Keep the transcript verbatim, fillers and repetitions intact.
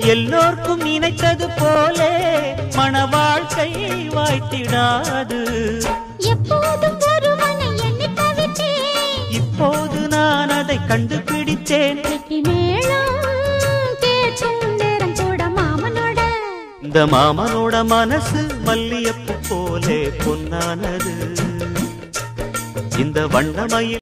எல்லோர்க்கும் நினைத்தது போலே மன வாழ்க்கை வாய்த்திடாது. எப்போதும் ஒருவனை எண்ணி தவித்தேன், இப்போது நான் அதை கண்டுபிடித்தேன். இந்த மாமனோட மனசு மல்லியப்பு போலே பொன்னானது. இந்த வண்ணமயில்